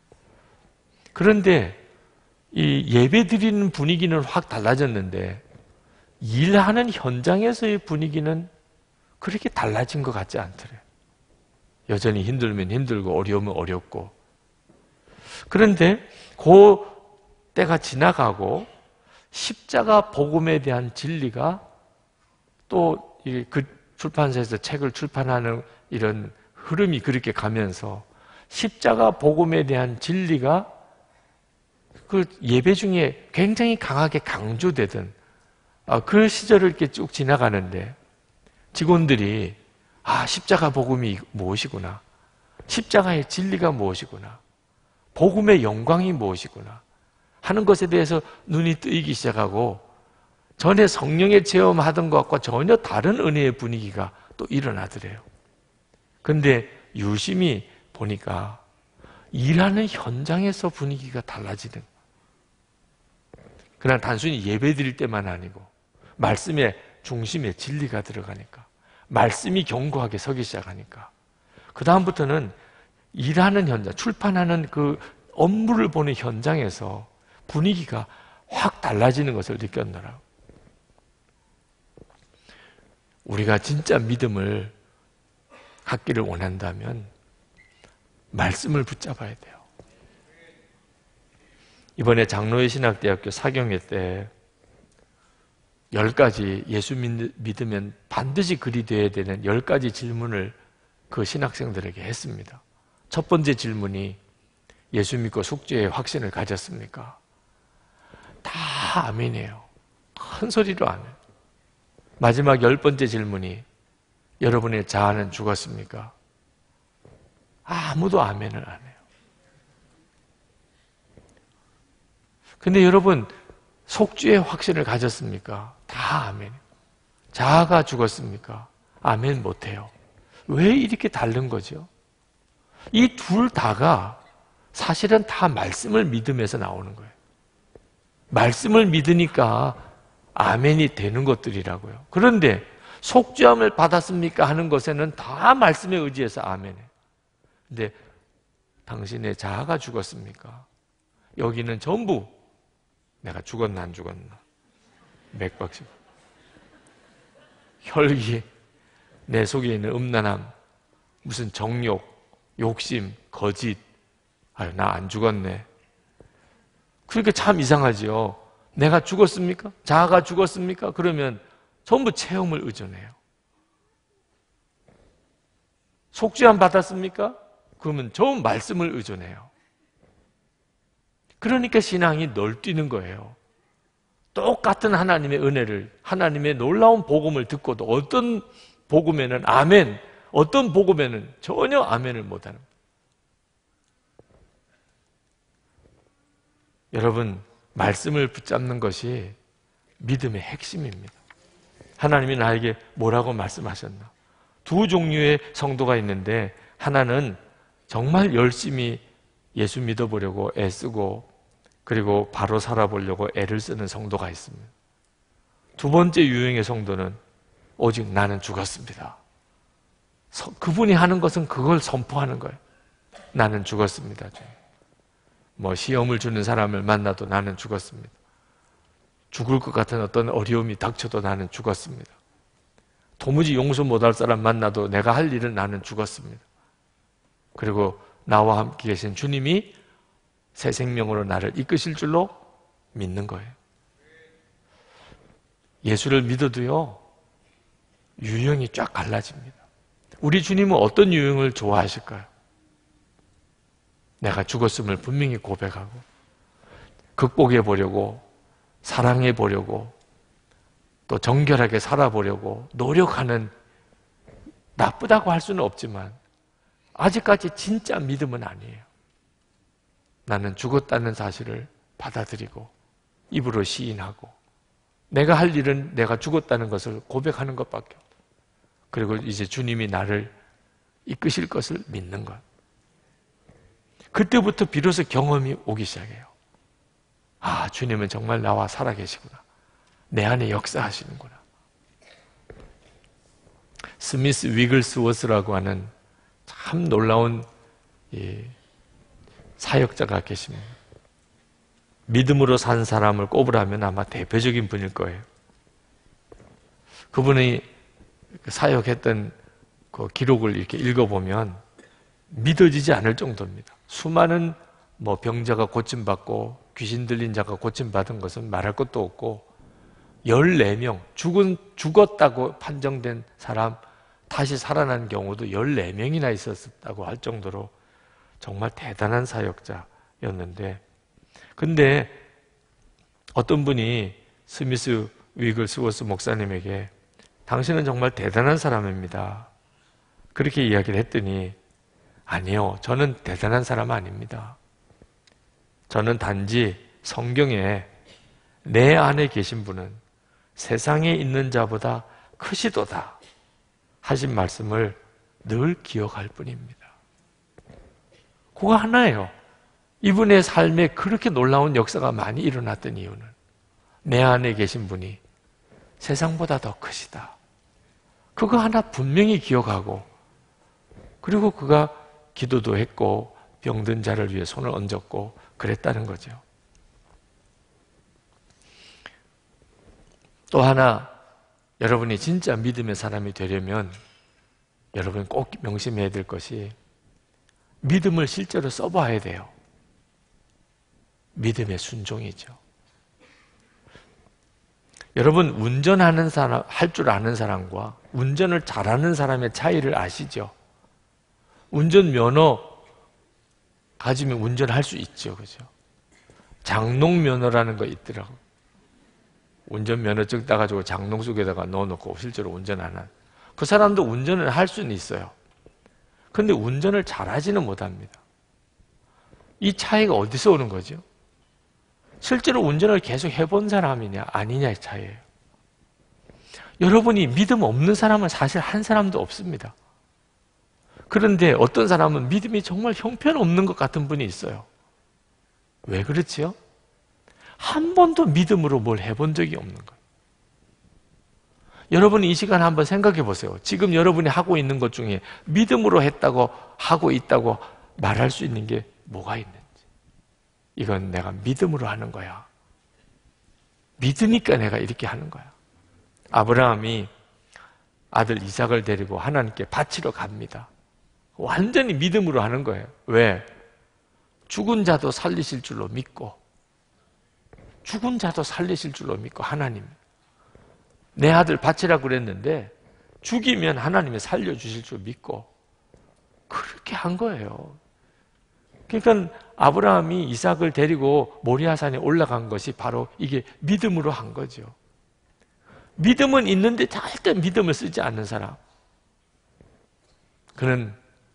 그런데 이 예배 드리는 분위기는 확 달라졌는데 일하는 현장에서의 분위기는 그렇게 달라진 것 같지 않더래요. 여전히 힘들면 힘들고 어려우면 어렵고. 그런데 그 때가 지나가고 십자가 복음에 대한 진리가 또 그 출판사에서 책을 출판하는 이런 흐름이 그렇게 가면서 십자가 복음에 대한 진리가 그 예배 중에 굉장히 강하게 강조되던 그 시절을 이렇게 쭉 지나가는데 직원들이 아 십자가 복음이 무엇이구나, 십자가의 진리가 무엇이구나, 복음의 영광이 무엇이구나 하는 것에 대해서 눈이 뜨이기 시작하고 전에 성령의 체험하던 것과 전혀 다른 은혜의 분위기가 또 일어나더래요. 그런데 유심히 보니까 일하는 현장에서 분위기가 달라지는, 그냥 단순히 예배 드릴 때만 아니고 말씀의 중심에 진리가 들어가니까, 말씀이 견고하게 서기 시작하니까 그 다음부터는 일하는 현장, 출판하는 그 업무를 보는 현장에서 분위기가 확 달라지는 것을 느꼈더라고요. 우리가 진짜 믿음을 갖기를 원한다면 말씀을 붙잡아야 돼요. 이번에 장로회 신학대학교 사경회 때 열 가지 예수 믿으면 반드시 그리 돼야 되는 열 가지 질문을 그 신학생들에게 했습니다. 첫 번째 질문이 예수 믿고 속죄의 확신을 가졌습니까? 다 아멘이에요. 큰 소리로 아멘. 마지막 열 번째 질문이 여러분의 자아는 죽었습니까? 아무도 아멘을 안 해요. 근데 여러분 속죄의 확신을 가졌습니까? 다 아멘. 자아가 죽었습니까? 아멘 못해요. 왜 이렇게 다른 거죠? 이 둘 다가 사실은 다 말씀을 믿으면서 나오는 거예요. 말씀을 믿으니까 아멘이 되는 것들이라고요. 그런데 속죄함을 받았습니까? 하는 것에는 다 말씀에 의지해서 아멘해. 근데 당신의 자아가 죽었습니까? 여기는 전부 내가 죽었나 안 죽었나 맥박식 혈기, 내 속에 있는 음란함, 무슨 정욕, 욕심, 거짓. 아유, 나 안 죽었네. 그러니까 참 이상하지요. 내가 죽었습니까? 자아가 죽었습니까? 그러면 전부 체험을 의존해요. 속죄함 받았습니까? 그러면 좋은 말씀을 의존해요. 그러니까 신앙이 널뛰는 거예요. 똑같은 하나님의 은혜를, 하나님의 놀라운 복음을 듣고도 어떤 복음에는 아멘, 어떤 복음에는 전혀 아멘을 못하는 거예요. 여러분, 말씀을 붙잡는 것이 믿음의 핵심입니다. 하나님이 나에게 뭐라고 말씀하셨나? 두 종류의 성도가 있는데 하나는 정말 열심히 예수 믿어보려고 애쓰고 그리고 바로 살아보려고 애를 쓰는 성도가 있습니다. 두 번째 유형의 성도는 오직 나는 죽었습니다. 그분이 하는 것은 그걸 선포하는 거예요. 나는 죽었습니다. 뭐 시험을 주는 사람을 만나도 나는 죽었습니다. 죽을 것 같은 어떤 어려움이 닥쳐도 나는 죽었습니다. 도무지 용서 못할 사람 만나도 내가 할 일은 나는 죽었습니다. 그리고 나와 함께 계신 주님이 새 생명으로 나를 이끄실 줄로 믿는 거예요. 예수를 믿어도요, 유형이 쫙 갈라집니다. 우리 주님은 어떤 유형을 좋아하실까요? 내가 죽었음을 분명히 고백하고 극복해 보려고, 사랑해 보려고, 또 정결하게 살아보려고 노력하는, 나쁘다고 할 수는 없지만 아직까지 진짜 믿음은 아니에요. 나는 죽었다는 사실을 받아들이고 입으로 시인하고 내가 할 일은 내가 죽었다는 것을 고백하는 것밖에 없어요. 그리고 이제 주님이 나를 이끄실 것을 믿는 것. 그때부터 비로소 경험이 오기 시작해요. 아, 주님은 정말 나와 살아계시구나. 내 안에 역사하시는구나. 스미스 위글스워스라고 하는 참 놀라운 이 사역자가 계십니다. 믿음으로 산 사람을 꼽으라면 아마 대표적인 분일 거예요. 그분이 사역했던 그 기록을 이렇게 읽어보면 믿어지지 않을 정도입니다. 수많은 뭐 병자가 고침받고 귀신 들린 자가 고침받은 것은 말할 것도 없고 열네 명, 죽은, 죽었다고 판정된 사람 다시 살아난 경우도 열네 명이나 있었다고 할 정도로 정말 대단한 사역자였는데, 근데 어떤 분이 스미스 위글스워스 목사님에게 당신은 정말 대단한 사람입니다. 그렇게 이야기를 했더니 아니요, 저는 대단한 사람 아닙니다. 저는 단지 성경에 내 안에 계신 분은 세상에 있는 자보다 크시도다 하신 말씀을 늘 기억할 뿐입니다. 그거 하나예요. 이분의 삶에 그렇게 놀라운 역사가 많이 일어났던 이유는 내 안에 계신 분이 세상보다 더 크시다. 그거 하나 분명히 기억하고, 그리고 그가 기도도 했고 병든 자를 위해 손을 얹었고 그랬다는 거죠. 또 하나, 여러분이 진짜 믿음의 사람이 되려면 여러분이 꼭 명심해야 될 것이, 믿음을 실제로 써봐야 돼요. 믿음의 순종이죠. 여러분, 운전하는 사람, 할 줄 아는 사람과 운전을 잘하는 사람의 차이를 아시죠? 운전면허 가지면 운전할 수 있죠. 그죠? 장롱면허라는 거 있더라고. 운전면허증 따가지고 장롱 속에다가 넣어놓고 실제로 운전하는. 그 사람도 운전을 할 수는 있어요. 근데 운전을 잘하지는 못합니다. 이 차이가 어디서 오는 거죠? 실제로 운전을 계속 해본 사람이냐 아니냐의 차이예요. 여러분이 믿음 없는 사람은 사실 한 사람도 없습니다. 그런데 어떤 사람은 믿음이 정말 형편없는 것 같은 분이 있어요. 왜 그렇지요? 한 번도 믿음으로 뭘 해본 적이 없는 거예요. 여러분이 이 시간 한번 생각해 보세요. 지금 여러분이 하고 있는 것 중에 믿음으로 했다고 하고 있다고 말할 수 있는 게 뭐가 있는지. 이건 내가 믿음으로 하는 거야. 믿으니까 내가 이렇게 하는 거야. 아브라함이 아들 이삭을 데리고 하나님께 바치러 갑니다. 완전히 믿음으로 하는 거예요. 왜? 죽은 자도 살리실 줄로 믿고, 죽은 자도 살리실 줄로 믿고, 하나님 내 아들 바치라고 그랬는데 죽이면 하나님이 살려주실 줄 믿고 그렇게 한 거예요. 그러니까 아브라함이 이삭을 데리고 모리아산에 올라간 것이 바로 이게 믿음으로 한 거죠. 믿음은 있는데 절대 믿음을 쓰지 않는 사람, 그는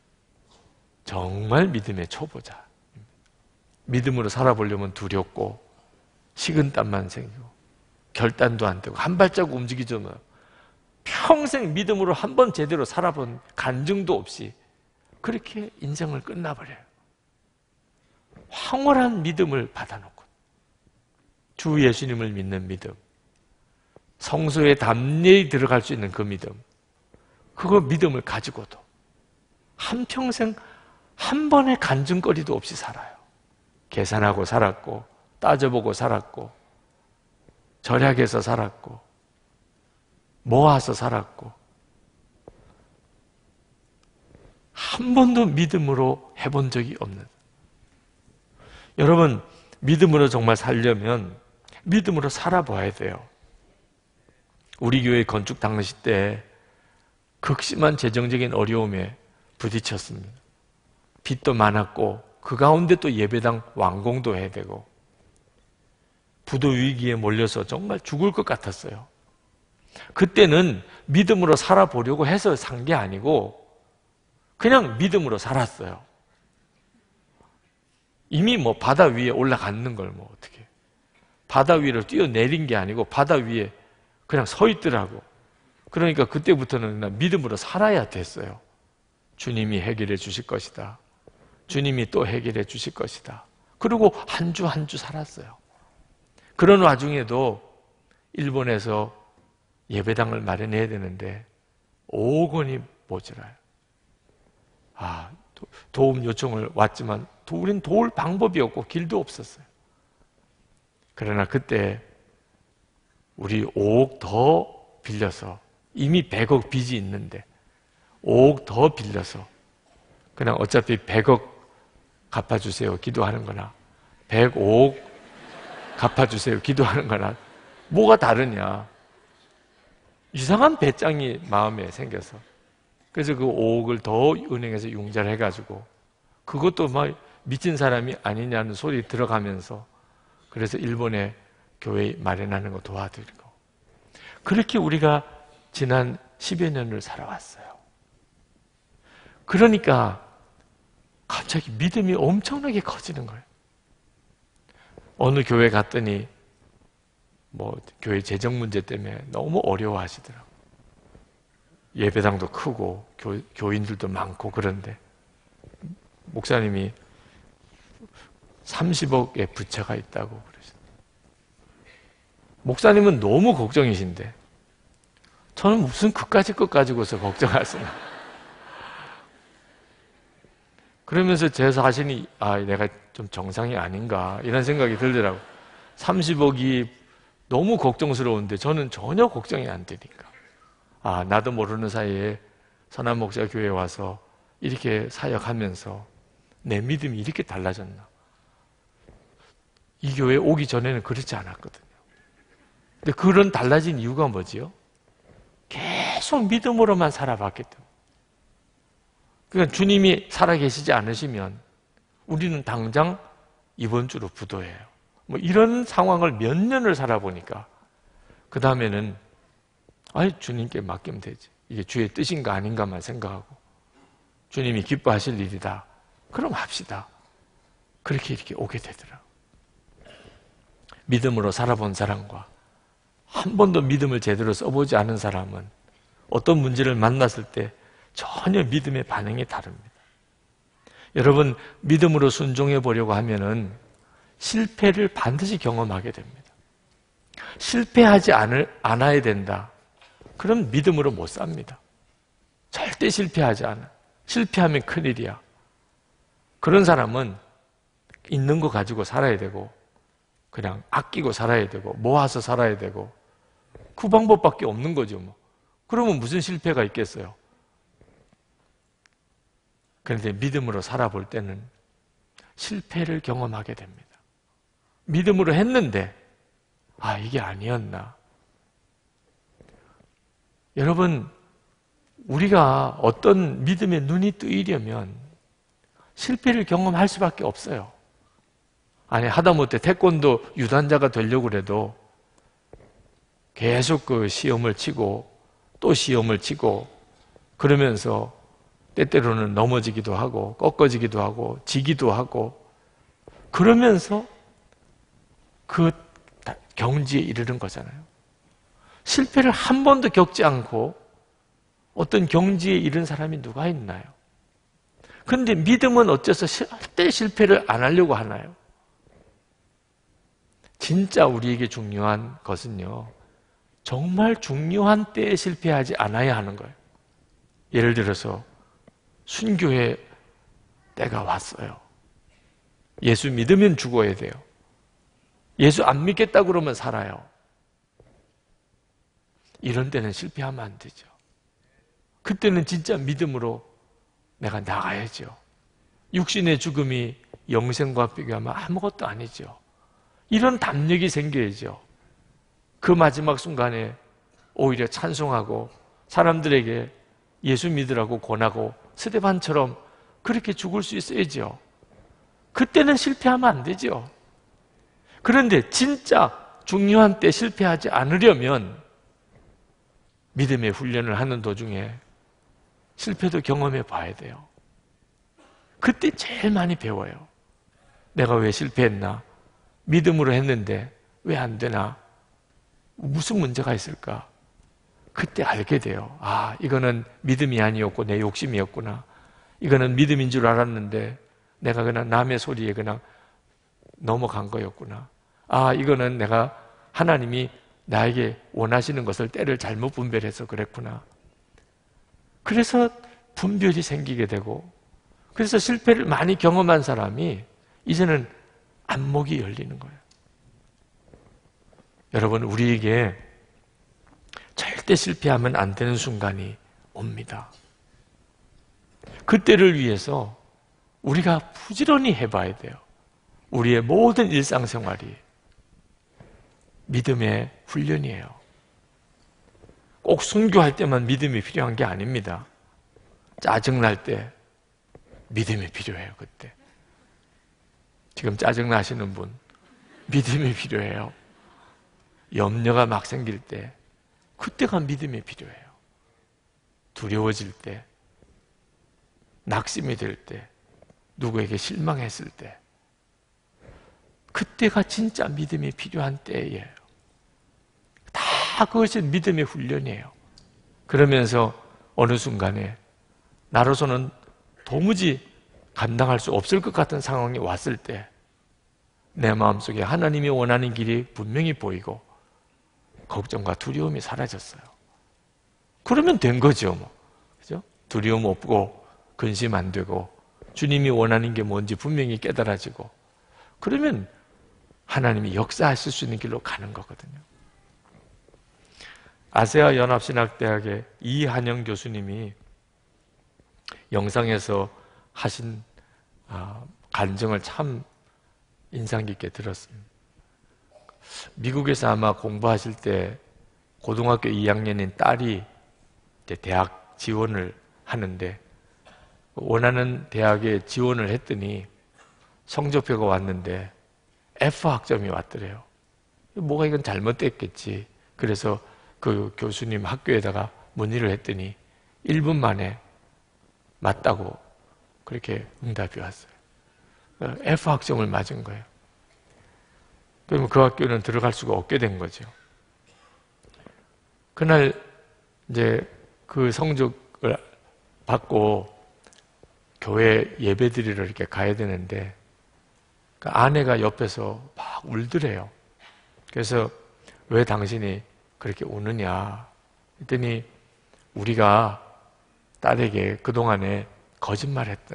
정말 믿음의 초보자. 믿음으로 살아보려면 두렵고 식은땀만 생기고 결단도 안 되고 한 발자국 움직이지 않아요. 평생 믿음으로 한 번 제대로 살아본 간증도 없이 그렇게 인생을 끝나버려요. 황홀한 믿음을 받아놓고, 주 예수님을 믿는 믿음, 성소에 담대히 들어갈 수 있는 그 믿음, 그거 믿음을 가지고도 한평생 한 번의 간증거리도 없이 살아요. 계산하고 살았고 따져보고 살았고 절약해서 살았고 모아서 살았고 한 번도 믿음으로 해본 적이 없는. 여러분, 믿음으로 정말 살려면 믿음으로 살아봐야 돼요. 우리 교회 건축 당시 때 극심한 재정적인 어려움에 부딪혔습니다. 빚도 많았고 그 가운데 또 예배당 완공도 해야 되고 부도 위기에 몰려서 정말 죽을 것 같았어요. 그때는 믿음으로 살아보려고 해서 산 게 아니고 그냥 믿음으로 살았어요. 이미 뭐 바다 위에 올라갔는 걸 뭐 어떻게 바다 위로 뛰어내린 게 아니고 바다 위에 그냥 서 있더라고. 그러니까 그때부터는 나 믿음으로 살아야 됐어요. 주님이 해결해 주실 것이다. 주님이 또 해결해 주실 것이다. 그리고 한 주 한 주 살았어요. 그런 와중에도 일본에서 예배당을 마련해야 되는데 오억 원이 모자라요. 아, 도움 요청을 왔지만 우린 도울 방법이 없고 길도 없었어요. 그러나 그때 우리 오억 더 빌려서, 이미 백억 빚이 있는데 오억 더 빌려서 그냥 어차피 백억 갚아주세요 기도하는 거나 백오억 갚아주세요 기도하는 거나 뭐가 다르냐. 이상한 배짱이 마음에 생겨서 그래서 그 오억을 더 은행에서 융자를 해가지고 그것도 막 미친 사람이 아니냐는 소리 들어가면서 그래서 일본에 교회 마련하는 거 도와드리고 그렇게 우리가 지난 십여 년을 살아왔어요. 그러니까 갑자기 믿음이 엄청나게 커지는 거예요. 어느 교회 갔더니 뭐 교회 재정 문제 때문에 너무 어려워하시더라고요. 예배당도 크고 교, 교인들도 많고 그런데 목사님이 삼십억의 부채가 있다고 그러셨어요. 목사님은 너무 걱정이신데 저는 무슨 그까짓 것 가지고서 걱정하시나. 그러면서 제 자신이 아 내가 좀 정상이 아닌가 이런 생각이 들더라고요. 삼십억이 너무 걱정스러운데 저는 전혀 걱정이 안 되니까 아 나도 모르는 사이에 선한 목자 교회에 와서 이렇게 사역하면서 내 믿음이 이렇게 달라졌나? 이 교회 오기 전에는 그렇지 않았거든요. 근데 그런 달라진 이유가 뭐지요? 계속 믿음으로만 살아봤기 때문에. 그러니까 주님이 살아계시지 않으시면 우리는 당장 이번 주로 부도예요. 뭐 이런 상황을 몇 년을 살아보니까 그 다음에는 아이 주님께 맡기면 되지. 이게 주의 뜻인가 아닌가만 생각하고 주님이 기뻐하실 일이다. 그럼 합시다. 그렇게 이렇게 오게 되더라. 믿음으로 살아본 사람과 한 번도 믿음을 제대로 써보지 않은 사람은 어떤 문제를 만났을 때 전혀 믿음의 반응이 다릅니다. 여러분, 믿음으로 순종해 보려고 하면은 실패를 반드시 경험하게 됩니다. 실패하지 않을, 않아야 된다. 그럼 믿음으로 못 삽니다. 절대 실패하지 않아. 실패하면 큰일이야. 그런 사람은 있는 거 가지고 살아야 되고 그냥 아끼고 살아야 되고 모아서 살아야 되고 그 방법밖에 없는 거죠. 뭐. 그러면 무슨 실패가 있겠어요? 그런데 믿음으로 살아볼 때는 실패를 경험하게 됩니다. 믿음으로 했는데 아 이게 아니었나. 여러분 우리가 어떤 믿음의 눈이 뜨이려면 실패를 경험할 수밖에 없어요. 아니 하다못해 태권도 유단자가 되려고 해도 계속 그 시험을 치고 또 시험을 치고 그러면서 때때로는 넘어지기도 하고 꺾어지기도 하고 지기도 하고 그러면서 그 경지에 이르는 거잖아요. 실패를 한 번도 겪지 않고 어떤 경지에 이른 사람이 누가 있나요? 그런데 믿음은 어째서 절대 실패를 안 하려고 하나요? 진짜 우리에게 중요한 것은요, 정말 중요한 때에 실패하지 않아야 하는 거예요. 예를 들어서 순교의 때가 왔어요. 예수 믿으면 죽어야 돼요. 예수 안 믿겠다 그러면 살아요. 이런 때는 실패하면 안 되죠. 그때는 진짜 믿음으로 내가 나가야죠. 육신의 죽음이 영생과 비교하면 아무것도 아니죠. 이런 담력이 생겨야죠. 그 마지막 순간에 오히려 찬송하고 사람들에게 예수 믿으라고 권하고 스데반처럼 그렇게 죽을 수 있어야죠. 그때는 실패하면 안 되죠. 그런데 진짜 중요한 때 실패하지 않으려면 믿음의 훈련을 하는 도중에 실패도 경험해 봐야 돼요. 그때 제일 많이 배워요. 내가 왜 실패했나? 믿음으로 했는데 왜 안 되나? 무슨 문제가 있을까? 그때 알게 돼요. 아, 이거는 믿음이 아니었고 내 욕심이었구나. 이거는 믿음인 줄 알았는데 내가 그냥 남의 소리에 그냥 넘어간 거였구나. 아, 이거는 내가 하나님이 나에게 원하시는 것을 때를 잘못 분별해서 그랬구나. 그래서 분별이 생기게 되고 그래서 실패를 많이 경험한 사람이 이제는 안목이 열리는 거예요. 여러분, 우리에게 절대 실패하면 안 되는 순간이 옵니다. 그때를 위해서 우리가 부지런히 해봐야 돼요. 우리의 모든 일상생활이 믿음의 훈련이에요. 꼭 순교할 때만 믿음이 필요한 게 아닙니다. 짜증날 때 믿음이 필요해요. 그때 지금 짜증나시는 분 믿음이 필요해요. 염려가 막 생길 때 그때가 믿음이 필요해요. 두려워질 때, 낙심이 될 때, 누구에게 실망했을 때 그때가 진짜 믿음이 필요한 때예요. 다 그것이 믿음의 훈련이에요. 그러면서 어느 순간에 나로서는 도무지 감당할 수 없을 것 같은 상황이 왔을 때 내 마음속에 하나님이 원하는 길이 분명히 보이고 걱정과 두려움이 사라졌어요. 그러면 된 거죠, 뭐. 그죠? 두려움 없고 근심 안 되고 주님이 원하는 게 뭔지 분명히 깨달아지고 그러면 하나님이 역사하실 수 있는 길로 가는 거거든요. 아세아 연합신학대학의 이한영 교수님이 영상에서 하신 간증을 참 인상 깊게 들었습니다. 미국에서 아마 공부하실 때 고등학교 이 학년인 딸이 이제 대학 지원을 하는데 원하는 대학에 지원을 했더니 성적표가 왔는데 F 학점이 왔더래요. 뭐가 이건 잘못됐겠지. 그래서 그 교수님 학교에다가 문의를 했더니 일 분 만에 맞다고 그렇게 응답이 왔어요. F 학점을 맞은 거예요. 그러면 그 학교는 들어갈 수가 없게 된 거죠. 그날 이제 그 성적을 받고 교회 예배 드리러 이렇게 가야 되는데 그 아내가 옆에서 막 울더래요. 그래서 왜 당신이 그렇게 우느냐 했더니 우리가 딸에게 그동안에 거짓말했던,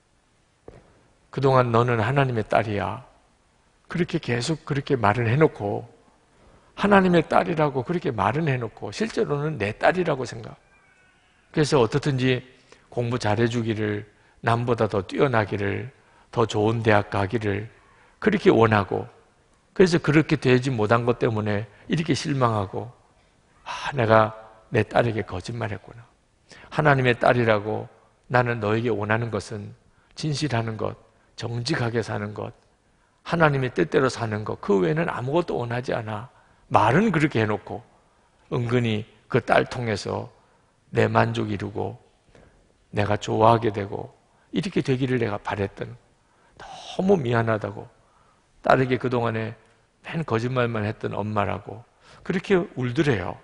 그동안 너는 하나님의 딸이야 그렇게 계속 그렇게 말을 해놓고, 하나님의 딸이라고 그렇게 말은 해놓고 실제로는 내 딸이라고 생각. 그래서 어떻든지 공부 잘해주기를, 남보다 더 뛰어나기를, 더 좋은 대학 가기를 그렇게 원하고, 그래서 그렇게 되지 못한 것 때문에 이렇게 실망하고, 아, 내가 내 딸에게 거짓말했구나. 하나님의 딸이라고 나는 너에게 원하는 것은 진실하는 것, 정직하게 사는 것, 하나님의 뜻대로 사는 것, 그 외에는 아무것도 원하지 않아. 말은 그렇게 해놓고 은근히 그 딸 통해서 내 만족 이루고 내가 좋아하게 되고 이렇게 되기를 내가 바랬던, 너무 미안하다고 딸에게 그동안에 맨 거짓말만 했던 엄마라고 그렇게 울더래요.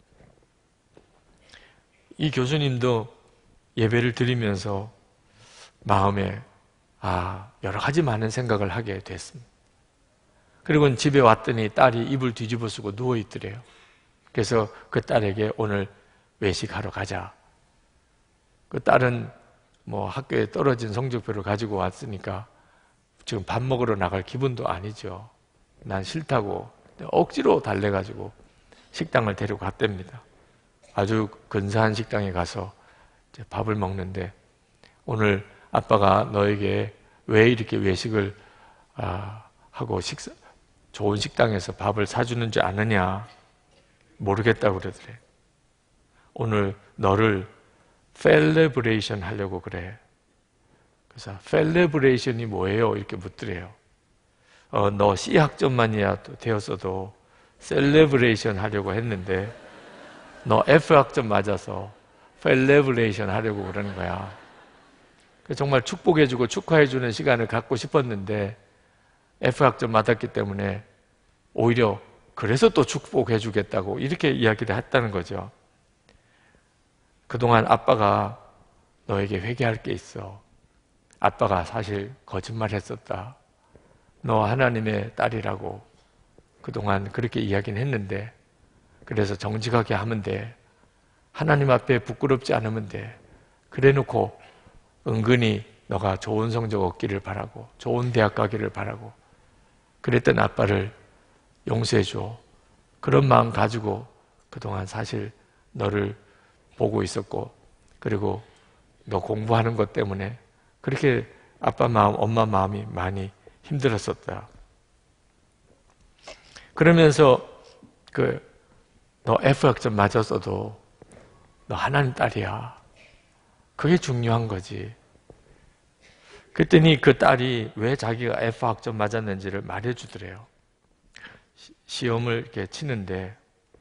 이 교수님도 예배를 드리면서 마음에 아, 여러 가지 많은 생각을 하게 됐습니다. 그리고 집에 왔더니 딸이 이불 뒤집어 쓰고 누워있더래요. 그래서 그 딸에게 오늘 외식하러 가자. 그 딸은 뭐 학교에 떨어진 성적표를 가지고 왔으니까 지금 밥 먹으러 나갈 기분도 아니죠. 난 싫다고 억지로 달래가지고 식당을 데리고 갔답니다. 아주 근사한 식당에 가서 이제 밥을 먹는데, 오늘 아빠가 너에게 왜 이렇게 외식을 아, 하고 식사, 좋은 식당에서 밥을 사주는지 아느냐? 모르겠다고 그러더래. 오늘 너를 셀레브레이션 하려고 그래. 그래서 셀레브레이션이 뭐예요? 이렇게 묻더래요. 어, 너 C 학점만이라도 되었어도 셀레브레이션 하려고 했는데 너 F 학점 맞아서 셀레브레이션 하려고 그러는 거야. 정말 축복해주고 축하해주는 시간을 갖고 싶었는데 F 학점 맞았기 때문에 오히려 그래서 또 축복해주겠다고 이렇게 이야기를 했다는 거죠. 그동안 아빠가 너에게 회개할 게 있어. 아빠가 사실 거짓말했었다. 너 하나님의 딸이라고 그동안 그렇게 이야기는 했는데, 그래서 정직하게 하면 돼. 하나님 앞에 부끄럽지 않으면 돼. 그래놓고 은근히 너가 좋은 성적 얻기를 바라고 좋은 대학 가기를 바라고 그랬던 아빠를 용서해줘. 그런 마음 가지고 그동안 사실 너를 보고 있었고, 그리고 너 공부하는 것 때문에 그렇게 아빠 마음, 엄마 마음이 많이 힘들었었다. 그러면서 그 너 F 학점 맞았어도 너 하나님 딸이야. 그게 중요한 거지. 그랬더니 그 딸이 왜 자기가 F 학점 맞았는지를 말해주더래요. 시험을 이렇게 치는데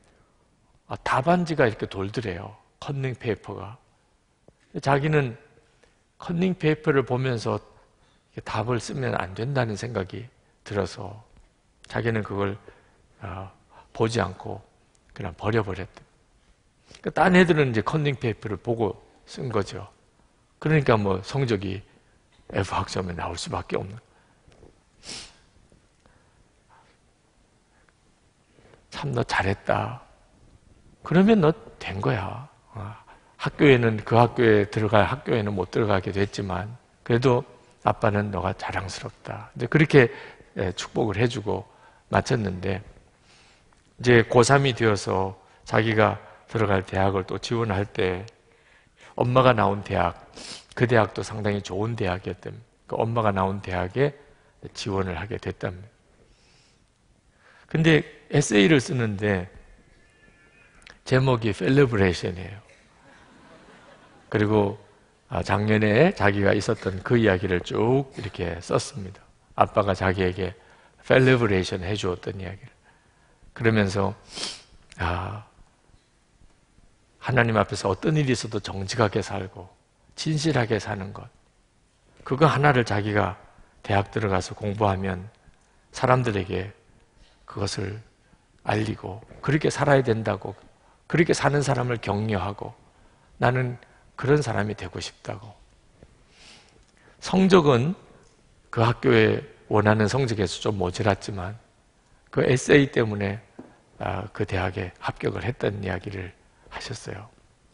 답안지가 이렇게 돌더래요. 컨닝 페이퍼가. 자기는 컨닝 페이퍼를 보면서 답을 쓰면 안 된다는 생각이 들어서 자기는 그걸 보지 않고 그냥 버려버렸대. 딴 애들은 이제 컨닝 페이퍼를 보고 쓴 거죠. 그러니까 뭐 성적이 F 학점에 나올 수밖에 없는. 참 너 잘했다. 그러면 너 된 거야. 학교에는 그 학교에 들어갈 학교에는 못 들어가게 됐지만 그래도 아빠는 너가 자랑스럽다. 이제 그렇게 축복을 해주고 마쳤는데, 이제 고삼이 되어서 자기가 들어갈 대학을 또 지원할 때 엄마가 나온 대학, 그 대학도 상당히 좋은 대학이었던 그 엄마가 나온 대학에 지원을 하게 됐답니다. 근데 에세이를 쓰는데 제목이 셀러브레이션이에요. 그리고 작년에 자기가 있었던 그 이야기를 쭉 이렇게 썼습니다. 아빠가 자기에게 셀러브레이션 해주었던 이야기를. 그러면서 아, 하나님 앞에서 어떤 일이 있어도 정직하게 살고 진실하게 사는 것, 그거 하나를 자기가 대학 들어가서 공부하면 사람들에게 그것을 알리고 그렇게 살아야 된다고, 그렇게 사는 사람을 격려하고 나는 그런 사람이 되고 싶다고. 성적은 그 학교에 원하는 성적에서 좀 모자랐지만 그 에세이 때문에 그 대학에 합격을 했던 이야기를 하셨어요.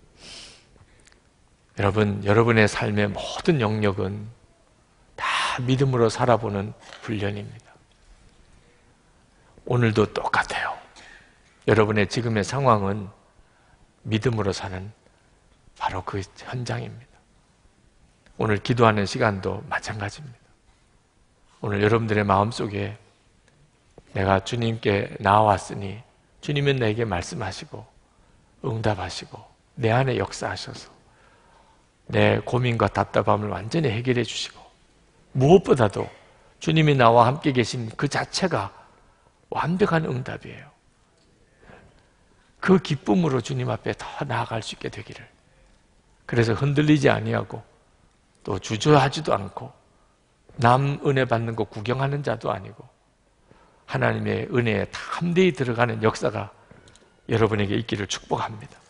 여러분, 여러분의 삶의 모든 영역은 다 믿음으로 살아보는 훈련입니다. 오늘도 똑같아요. 여러분의 지금의 상황은 믿음으로 사는 바로 그 현장입니다. 오늘 기도하는 시간도 마찬가지입니다. 오늘 여러분들의 마음속에 내가 주님께 나왔으니 주님은 내게 말씀하시고 응답하시고 내 안에 역사하셔서 내 고민과 답답함을 완전히 해결해 주시고 무엇보다도 주님이 나와 함께 계신 그 자체가 완벽한 응답이에요. 그 기쁨으로 주님 앞에 더 나아갈 수 있게 되기를. 그래서 흔들리지 아니하고 또 주저하지도 않고 남 은혜 받는 거 구경하는 자도 아니고 하나님의 은혜에 탐대히 들어가는 역사가 여러분에게 있기를 축복합니다.